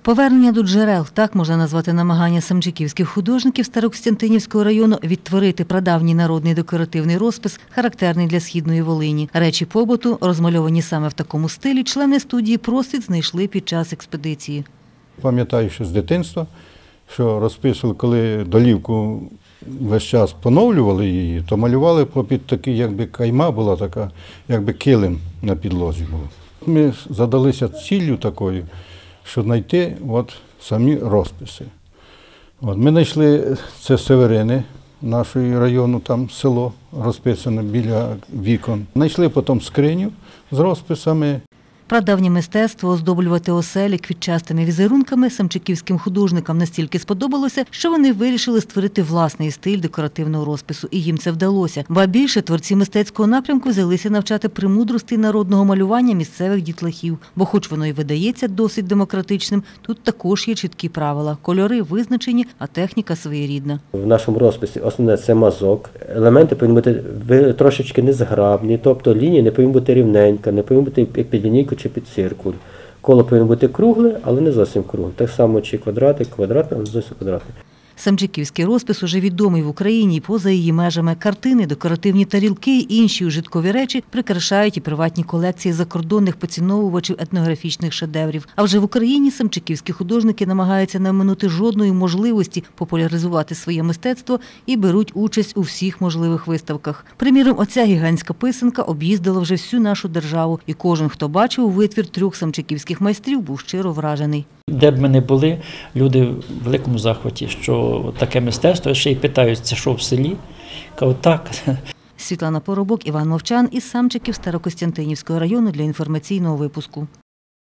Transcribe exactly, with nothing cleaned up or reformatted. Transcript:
Повернення до джерел – так можна назвати намагання самчиківських художників Старокостянтинівського району відтворити прадавній народний декоративний розпис, характерний для Східної Волині. Речі побуту, розмальовані саме в такому стилі, члени студії «Просвіт» знайшли під час експедиції. Пам'ятаю ще з дитинства, що розписували, коли долівку весь час поновлювали її, то малювали попід такий, якби кайма була така, якби килим на підлозі було. Ми задалися ціллю такою, що знайти от самі розписи. От ми знайшли, це Северини нашого району, там село розписане біля вікон. Знайшли потім скриню з розписами. Прадавнє мистецтво оздоблювати оселі квітчастими візерунками самчиківським художникам настільки сподобалося, що вони вирішили створити власний стиль декоративного розпису. І їм це вдалося. Ба більше, творці мистецького напрямку взялися навчати премудростей народного малювання місцевих дітлахів. Бо хоч воно і видається досить демократичним, тут також є чіткі правила. Кольори визначені, а техніка своєрідна. В нашому розписі основне – це мазок. Елементи повинні бути трошечки незграбні, тобто лінія не повинна бути рівненька, не повинна бути як під лінійку чи під циркуль. Коло повинно бути кругле, але не зовсім кругле. Так само чи квадратик, квадратний, але не зовсім квадратний. Самчиківський розпис уже відомий в Україні і поза її межами. Картини, декоративні тарілки і інші ужиткові речі прикрашають і приватні колекції закордонних поціновувачів етнографічних шедеврів. А вже в Україні самчиківські художники намагаються не оминути жодної можливості популяризувати своє мистецтво і беруть участь у всіх можливих виставках. Приміром, оця гігантська писанка об'їздила вже всю нашу державу, і кожен, хто бачив витвір трьох самчиківських майстрів, був щиро вражений. Де б ми не були, люди в великому захваті, що таке мистецтво, ще й питають, це що в селі? Кажуть, так. Світлана Поробок, Іван Мовчан із Самчиків Старокостянтинівського району для інформаційного випуску.